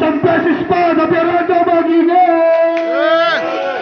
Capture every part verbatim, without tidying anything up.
Isang beses pa na Fernando Magiging!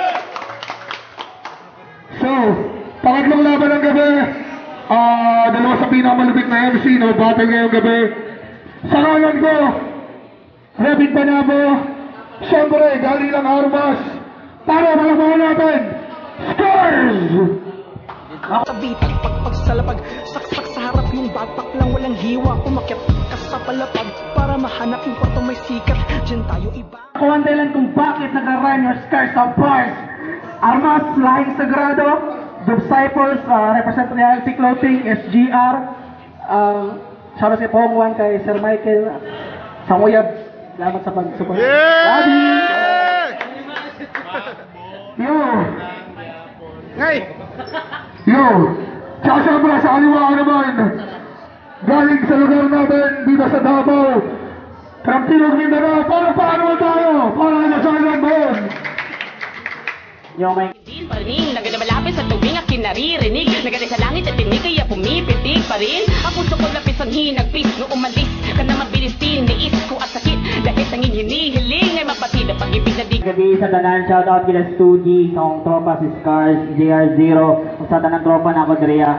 So, pangatlong laban ng gabi. Ah, uh, dalawa sa pinakamalupit na M C, no? Battle ngayong gabi. Sa kanan ko, Revin Panabo. Siyempre, galing ng Armas. Para malaman natin, Scars! Nakabitag, pagpagsalapag, saksak sa harap yung backpack lang walang hiwa. Umakyat ka sa palapag para mahanap yung kwarto may sikat. Diyan tayo iba. Kung ang dahilan kung bakit nag-run yung Scars sa bars. Armas, Lahing Sagrado, Disciples, uh, Represent Reality Clothing, S G R, um, sabi si Pongwan kay Sir Michael, sa Uyab, salamat sa pag-support. Yeah! Yo! Ngay! Yo! Tsaka siyempre sa kaliwa ko naman, galing sa lugar natin dito sa Davao, Trampinog Mindanao, para paano tayo? Para na sa ilang doon! Yo, may... Paring, naganda malapit sa tuwing aking naririnig. Naganda sa langit at tinig kaya pumipitig pa rin. Ang puso ko lapis ang hinagpis no umalis ka na mabilis tiniis ko at sakit. Dahil tanging hinihiling ay mapatid ang pag-ibig na di. Gabi sa tanan, shoutout kila Studi, sa akong tropa si Scars, J R Zero, sa tanan tropa na ako, Drea.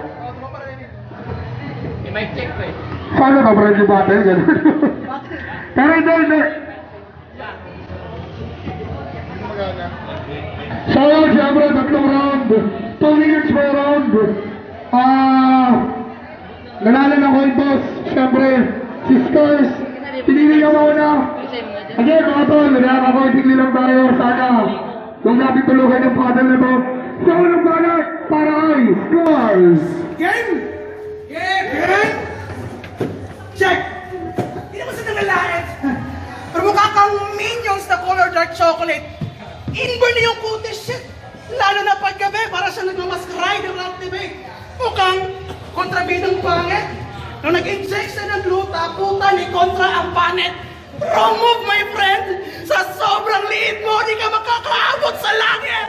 May mic check ko eh. Sana ka friendly battle, gano'n. Pero hindi, hindi. So, siyempre, tatlong round. Two minutes per round. Ah, nanalo ng coin toss. Siyempre, si Scars. Pinili ka muna. Again, mga tol, nakaka-cointing lang tayo. Sana, huwag natin tulugan yung paddle na to. So, unang balat para ay Scars. Game! Game! Game! Check! Hindi naman sa nangalait. Pero mukha kang Minions na color dark chocolate. Inborn na yung kutis shit. Lalo na paggabi para siya nagmamaskride ng activate. Mukhang kontrabidang pangit. Nung nag-inject siya ng gluta, puta ni kontra ang panet. Wrong move, my friend! Sa sobrang liit mo, di ka makakaabot sa langit!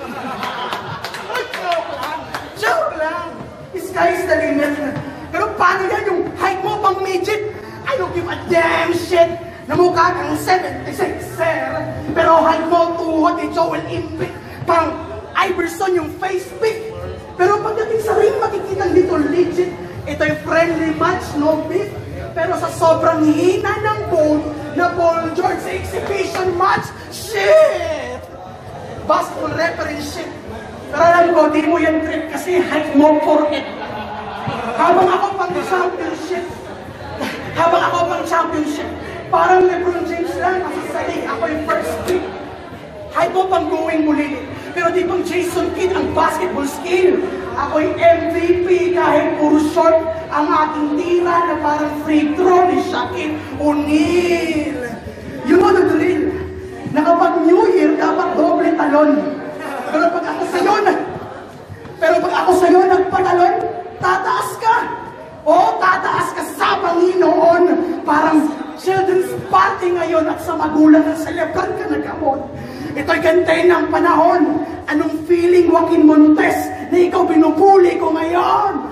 Joke lang! Joke lang! Sky's the limit. Pero paano yan yung height mo pang midget? I don't give a damn shit! Namukha kang seventy-six, sir. Pero height mo, tuhod ni Joel Embiid. Pang Iverson yung face pic. Pero pagdating sa ring, makikita dito legit. Ito yung friendly match, no beef. Pero sa sobrang hina ng bone, na Paul George sa exhibition match, shit! Basketball reference shit. Pero alam ko, di mo yan trip kasi height mo for it. Habang ako pang championship, habang ako pang championship, parang LeBron James lang, masasali, ako yung first pick. Height mo pang going muli. Pero di pang Jason Kidd ang basketball skill. Ako yung M V P kahit puro short ang aking tira na parang free throw ni Shaquille O'Neal. You know the drill. Na kapag New Year, dapat doble talon. Pero pag ako sa'yo na, pero pag ako sa'yo nagpatalon, tataas ka. O tataas ka sa Panginoon. Parang children's party ngayon at sa magulang na celebran ka nagamot. Ito'y gantay ng panahon. Anong feeling, Joaquin Montes, na ikaw binubuli ko ngayon?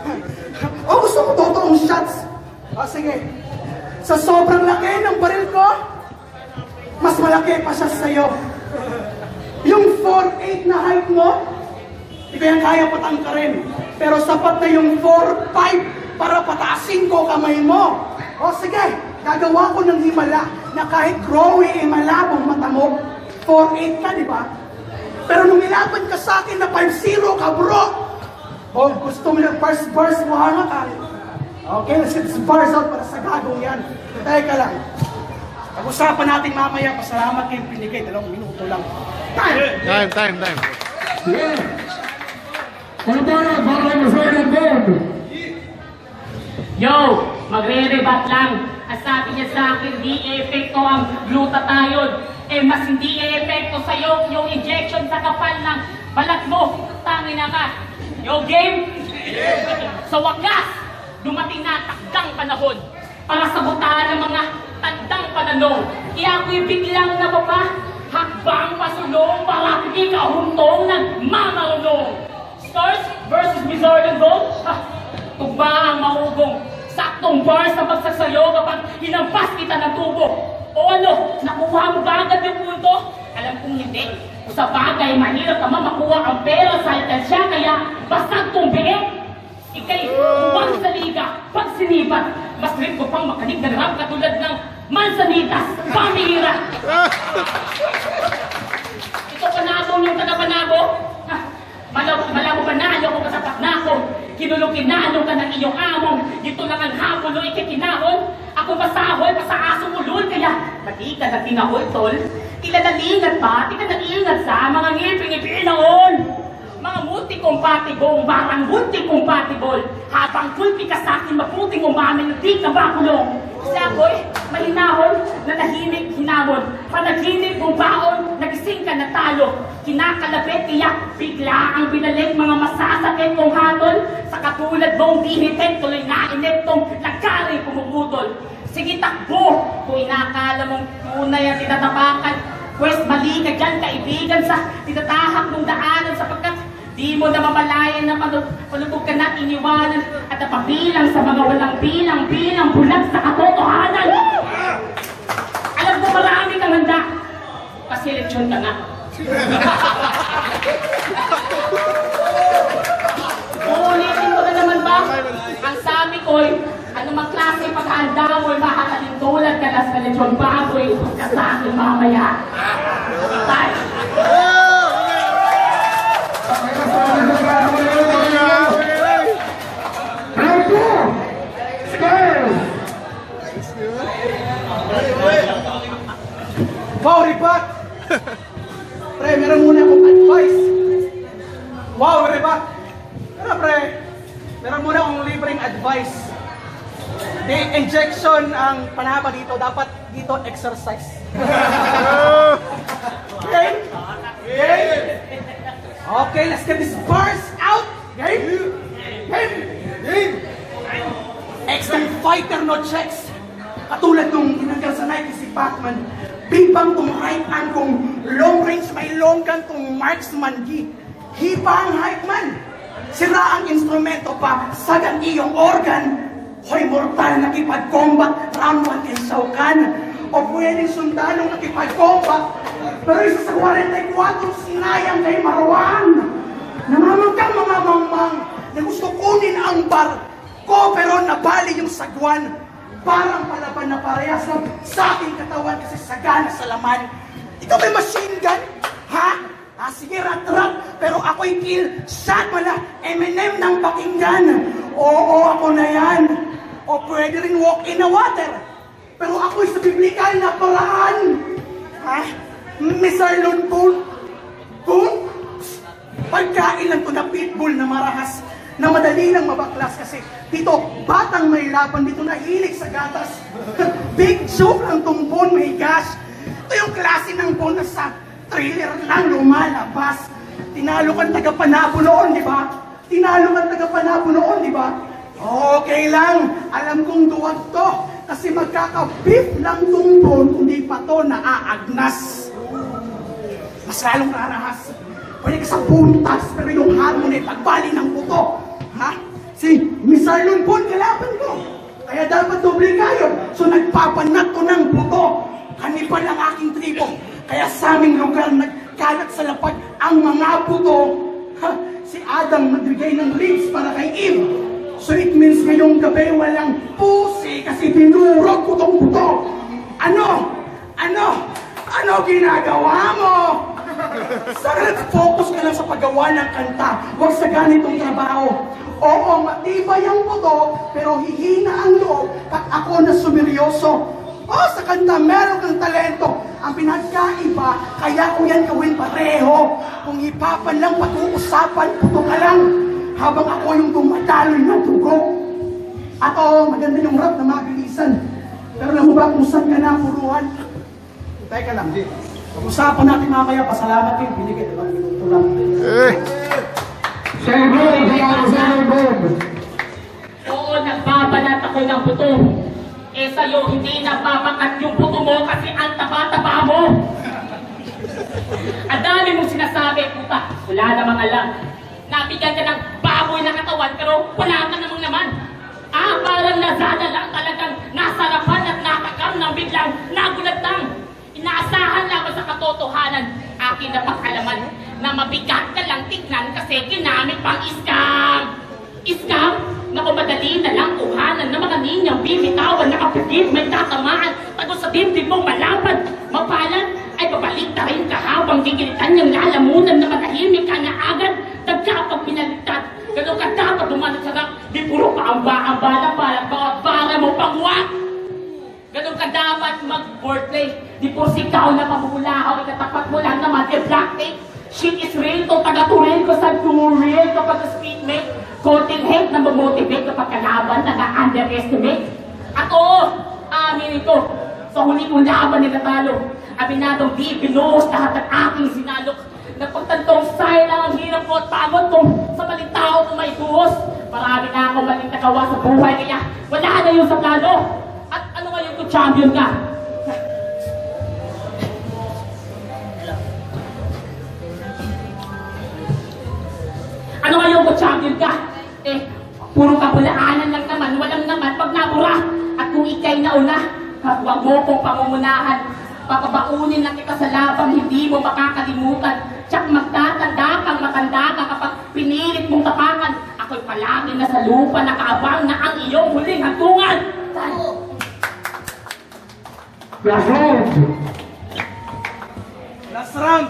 O gusto mo totoong shots? O sige. Sa sobrang laki ng baril ko, mas malaki pa siya sa'yo. Yung four eight na height mo, di ko yan kaya patangkarin. Pero sapat na yung four five para pataasin ko kamay mo. O sige, gagawa ko ng himala na kahit growy ay malabong mata mo. four eight ka, di ba? Pero nung ilaban ka sa akin na five zero ka, bro! O gusto mo yung first verse mo, hanga ka? Okay, let's get this bars out para sa gagong yan. Teka lang. Pag-usapan natin mamaya, pasalamat kayong pinigay. Dalawang minuto lang. Time! Time, time, time. Ano ba na? Baka masaya ng gold! Yo! Magre-rebat lang. Ang sabi niya sa akin, di epekto ang glutathione. Eh, mas hindi epekto sa'yo yung injection sa kapal ng balat mo. Tangin na ka. Yo, game? Sa wakas, dumating na takdang panahon para sabotahan ng mga tandang pananong. Kaya ako'y biglang nababa. Hakbang pasulong para ikahuntong ng mamarunong. Stars versus Wizard and Gold? Ha! Tugba ang mahugong. Saktong bars na pagsagsayo kapag hinampas kita ng tubo. O ano, nakuha mo ba agad yung punto? Alam kong hindi. Kung sa bagay, mahirap naman makuha ang pera sa alkansya, kaya basta tong biik. Ikay, huwag sa liga, pag sinibat, mas rin ko pang makalig na rap katulad ng Mansanitas, pamira. Ito panabong yung taga-panabo? Malabo ba na ayaw ko kasapat na ako? Kinulungin na ano ka ng iyong among. Dito lang ang hapon o ikikinahon. Ako pasahoy, pasaasong ulol. Kaya, pati ka na tinahol, tol. Tila nalingat pa, di ka nalingat sa mga ngipin-ngipin noon. Mga multi-compatible, barang multi-compatible. Habang kulpi ka sa akin, maputing umamin, di ka makulong. Kasi ako'y mahinahon, nanahimik, hinamon. Panaginip mong baon, nagising ka na talo. Kinakalapit, kaya bigla ang binalik mga masasakit kong hatol. Sa katulad mong dinitin, tuloy na inip tong nagkari pumuputol. Sige takbo, kung inakala mong tunay ang tinatapakan. Pwes mali ka dyan, kaibigan, sa tinatahak mong daanan sapagkat di mo na mamalayan na palubog ka na iniwanan at napabilang sa mga walang bilang-bilang bulag sa katotohanan. Alam mo marami kang handa, paseleksyon ka nga. Uulitin ko na naman ba? Ang sabi ko'y, anumang klase paghahanda mo'y mahahalin tulad ka na sa lechon baboy ka sa akin mamaya. Bye! Wow, Ribat! Pre, meron muna akong advice. Wow, Ribat! Pero pre, meron muna akong libreng advice. Di injection ang panaba dito, dapat dito exercise. Okay? Okay? Okay, let's get these bars out! Game! Game! Game! Extra fighter, no checks. Katulad nung ginanggal sa Nike si Pacman. Bimbang tong right hand kong long range may long gun tong marksman gi. Hipa ang hype man. Sira ang instrumento pa, sagan iyong organ. Hoy mortal nakipag-combat, round one kay Shao Kahn. O pwedeng sundalong nakipag-combat, pero isa sa forty-four sinayang kay Marwan. Namamangkang mga mangmang na gusto kunin ang bar ko pero nabali yung sagwan. Parang palaban na parehas lang sa aking katawan kasi sagana sa laman. Ikaw may machine gun? Ha? Ah, sige, rat-rat. Pero ako'y kill shot mala M and M ng pakinggan. Oo, ako na yan. O pwede rin walk in the water. Pero ako'y sa biblikal na paraan. Ha? Mister Lunpun? Kung? Pagkain lang to na pitbull na marahas na madali lang mabaklas kasi dito, batang may laban, dito nahilig sa gatas. Big joke lang tong bone, may gosh. Ito yung klase ng bone na sa thriller lang lumalabas. Tinalo kang taga-Panabo noon, di ba? Tinalo kang taga-Panabo noon, di ba? Okay lang, alam kong duwag to. Kasi magkaka-beef lang tong bone, hindi pa to naaagnas. Mas lalong rarahas. Pwede ka sa buntas, pero yung harmony, pagbali ng buto. Ha? Si Mister Lunpun, kalaban ko. Kaya dapat doble kayo. So nagpapanat ko ng buto. Kanipal ang aking tribo. Kaya sa aming lugar, nagkalat sa lapag ang mga buto. Ha? Si Adam nagbigay ng ribs para kay Eve. So it means ngayong gabi walang pusi kasi dinurog ko tong buto. Ano? Ano? Ano ginagawa mo? Sana nag-focus ka lang sa paggawa ng kanta, huwag sa ganitong trabaho. Oo, matibay ang buto, pero hihina ang loob at ako na sumeryoso. Oo, sa kanta meron kang talento. Ang pinagkaiba, kaya ko yan gawin pareho. Kung hipapan lang, pag-uusapan, puto ka lang. Habang ako yung tumataloy na dugo. At oo, maganda yung rap na mabilisan. Pero alam mo ba kung saan ka na puruhan? Teka lang, di. Pag-usapan natin mamaya, pasalamat kayo, binigay na lang minuto lang. Eh! Sir Bob! Sir Bob! Oo, nagbabalat ako ng buto. Eh sa'yo, hindi nababakat yung buto mo kasi ang taba-taba mo. Ang dami mong sinasabi, puta, wala namang alam. Nabigyan ka ng baboy na katawan, pero wala ka namang naman. Ah, parang Lazada lang talagang nasarapan at nakakam ng bigla lang, nagulat lang. Inaasahan lamang sa katotohanan, aking napag-alaman na mabigat ka lang tignan kasi ginamit pang scam. Scam? Naku, madali na lang kuhanan na mga ninyang bibitawan, nakapigil, may tatamaan, tago sa dibdib mo malapad, mapalan, ay babalik na rin ka habang gigilitan niyang lalamunan na matahimik ka na agad, nagkapag pinalitan. Ganun ka dapat dumanat sa lang, di puro kaamba-amba na para para mo pangwak. Ganun ka dapat mag-foreplay, di puro sikaw na pamulahaw, ikatapat mo lang naman, e black tape. Shit is real to, taga-turin ko sa real kapag speedmate. Konting hate na mag-motivate kapag kalaban, naga-underestimate. At oo, aminin ko, sa huli kong laban ni Natalo, aminadong di binuhos lahat ng aking sinalok. Nagpagtantong style lang ang hirap ko at pagod ko sa maling tao kung may buhos. Marami na ako maling nagawa sa buhay, kaya wala na yun sa plano. At ano ngayon kung champion ka? Ano ngayon kung champion ka? Eh, puro kapulaanan lang naman, walang naman pag nabura. At kung ikay nauna, huwag mo kong pamumunahan. Papabaunin lang kita sa labang, hindi mo makakalimutan. Tsak magtatanda kang matanda ka kapag pinilit mong tapakan. Ako'y palagi na sa lupa, nakaabang na ang iyong huling hantungan. Last round! Last round.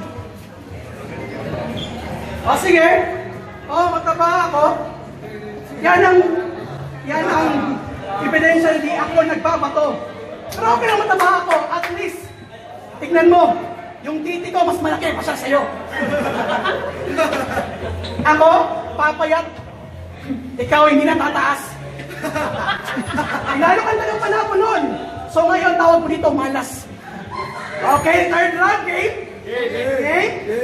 O sige. O, mataba ako. Yan ang, yan ang ebidensya hindi ako nagbabato. Pero okay lang mataba ako. At least, tignan mo, yung titi ko mas malaki pa siya sa'yo. Ako, papayat. Ikaw hindi na tataas. Lalo ka na ng panahon nun. So ngayon, tawag mo dito, malas. Okay, third round, game? Okay?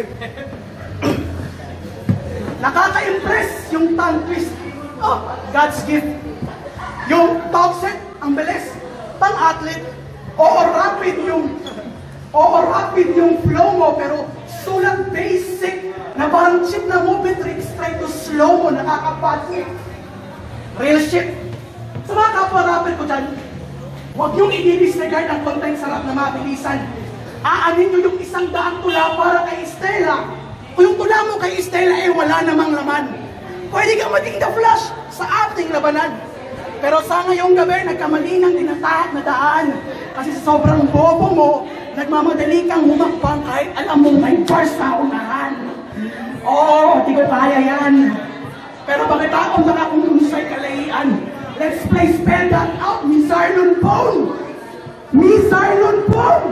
Nakaka-impress yung tongue twist. Oh, God's gift. Yung top set, ang bilis. Pang-athlete. Oo, rapid yung... Oo, rapid yung flow mo, pero sulat basic na parang chip na movement tricks, try to slow mo, nakakapatid. Real shit. Sa mga kapwa-rapid ko dyan, huwag niyong i-disregard ang content sarap na mabilisan. Aanin niyo yung isang daang tula para kay Estela. Kung yung tula mo kay Estela eh wala namang laman. Pwede kang maging the flash sa ating labanan. Pero sa ngayong gabi, nagkamali ng tinatahak na daan. Kasi sa sobrang bobo mo, nagmamadali kang humakbang kahit alam mong may bars sa unahan. Oo, di ko kaya yan. Pero bakit ako nakakumusay kalahian? Let's play spell that out, Miss Arlon Bone! Miss Arlon Bone!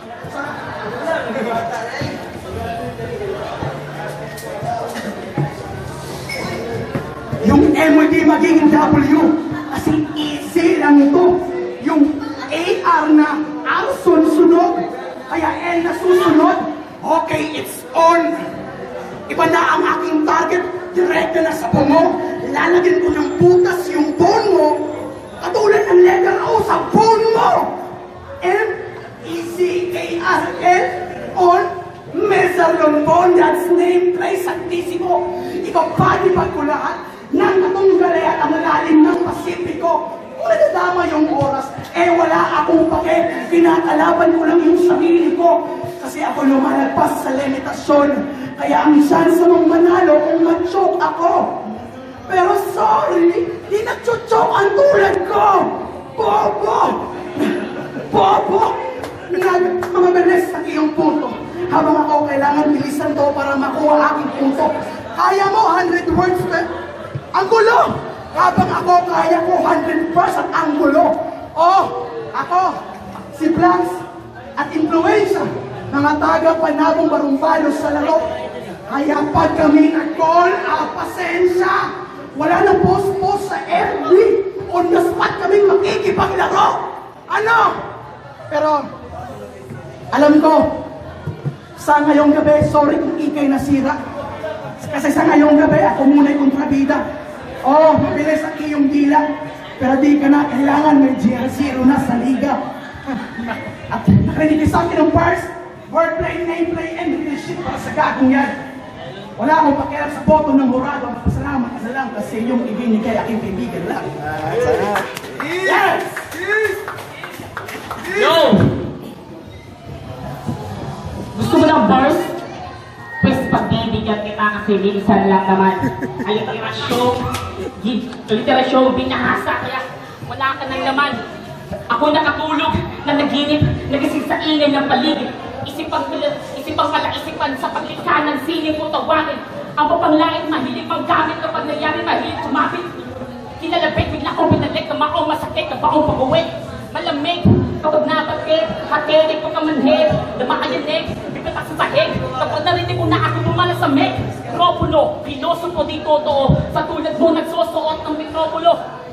Yung M hindi magiging W kasi easy lang ito. Yung A R na R sunod, kaya L na susunod. Okay, it's on. Iba na ang aking target, direkta na sa pumo. Lalagyan ko ng butas yung bone mo, katulad ng letter O sa bone mo. M E C A R L on Mesalon Bone, that's name, place, antisipo. Ipapalipad ko lahat ng katunggali at ang lalim ng Pasipiko. Kung nadadama yung oras, eh wala akong pake. Pinakalaban ko lang yung sarili ko. Kasi ako lumalagpas sa limitasyon. Kaya ang chance mong manalo kung ma-choke ako. Pero sorry, di nag-choke ang tulad ko. Bobo! Bobo! Nag mga beres sa iyong punto. Habang ako kailangan bilisan to para makuha aking punto. Kaya mo one hundred words na ang gulo! Habang ako kaya ko one hundred percent ang gulo. Oh, ako, si Blanks at Influensya, mga taga-panabong barumbalo sa laro. Kaya pag kami nag-call, ah, pasensya. Wala nang post-post sa F B. On the spot kami makikipaglaro. Ano? Pero, alam ko, sa ngayong gabi, sorry kung ikay nasira. Kasi sa ngayong gabi, ako muna'y kontrabida. Oo, oh, mabilis ang iyong dila. Pero di ka na kailangan, may G R zero na sa liga. At nakarinig sa akin ng bars, wordplay, nameplay, and this shit para sa gagong yan. Wala akong pakialam sa boto ng hurado. Pasalamat ka na lang kasi yung ibinigay aking kaibigan lang. Yes! Yes! Yo! Gusto mo ng bars? Pwes pagbibigyan kita kasi minsan lang naman. Ay, literasyon, literasyon, binahasa, kaya wala ka ng laman. Ako nakatulog na naginip, nagising sa ingay ng paligid. Isipang, isipang malaisipan sa paglikha ng sining ko tawagin. Ang papanglait, mahilig panggamit kapag nangyari, mahilig sumapit. Kinalapit, bigla ko pinalik na maong masakit na baong pag-uwi. Malamig, kapag nabatit, hatirik ko kamanhid, namakayanig, bibitak sa sahig. Kapag narinig ko na ako lumalasamig, mikropono, piloso po di totoo, sa tulad mo nagsusuot ng mikropono.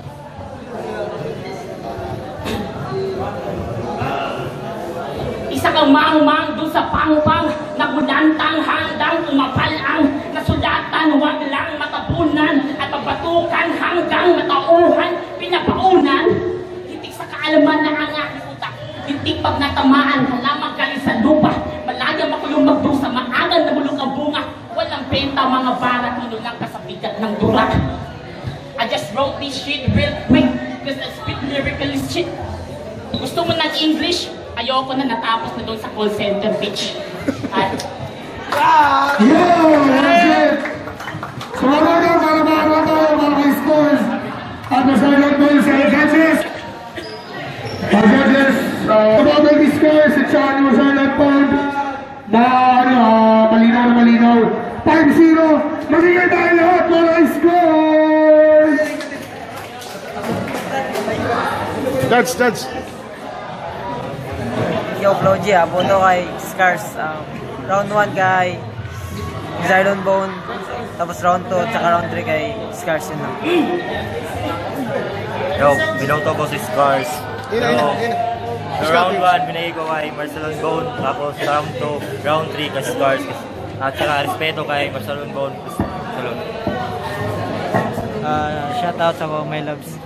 Isa kang maang-mang dun sa pangpang, nagunantang handang umapalang, nasulatan, wag lang matapunan, at pabatukan hanggang matauhan, pinapaunan. Hitik sa kaalaman na ang aking utak, hitik pag natamaan, halamang galing sa lupa, malayang ako yung magdusa, maagal na bulong ang bunga, walang benta mga barat, inulang ka sa bigat ng durak. I just wrote this shit real quick, cause I spit lyrical shit. Gusto mo ng English? Ayoko na, natapos na doon sa call center, bitch. Ay. Yo! That's it! So mga mga para mga tayo para kay scores at masagot mo sa judges. Ang judges, about the scores, it's on yung masagot pound na ano, malinaw na malinaw. five zero, magiging tayo lahat para kay scores! Judge, judge. Yo, Flo G, ah, boto kay Scars. Um, round one kay Xylon Bone, tapos round two, tsaka round three kay Scars yun lang. Yo, binoto ko si Scars. So, so round one, binigay ko kay Marcelon Bone, tapos round two, round three kay Scars. At saka respeto kay Marcelon Bone. Salud. Uh, shout out sa mga my loves.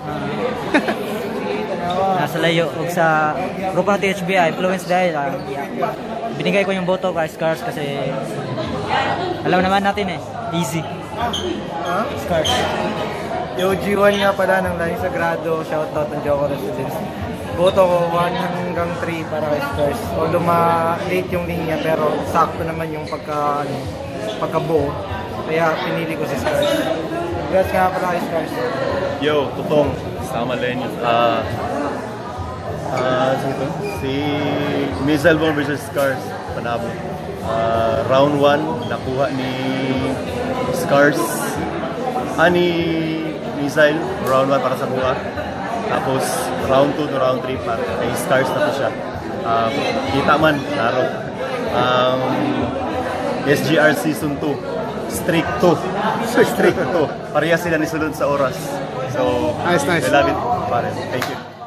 Uh, nasa layo ug sa grupo ng T H B I influence dahil uh, binigay ko yung boto kay Scars kasi alam naman natin eh, easy. Huh? Scars. Yo, G one nga pala ng Laing Sagrado, shoutout ng Joko Residence. Boto ko one hanggang three para kay Scars. Although ma-late yung linya pero sakto naman yung pagka, ano, pagkabuo. Kaya pinili ko si Scars. Congrats nga pala kay Scars. Yo, Tutong. Sama Len. Ah, uh, si Missile Bomb versus Scars. Panabo. Uh, round one, nakuha ni Scars. Ah, ni Missile. Round one para sa buha. Tapos, round two to round three para kay Scars na po siya. Um, kita man, laro. Um, S G R Season two. Streak two. Streak two. Pareha sila ni sulod sa oras. So, nice, nice. I love it. Pare. Thank you.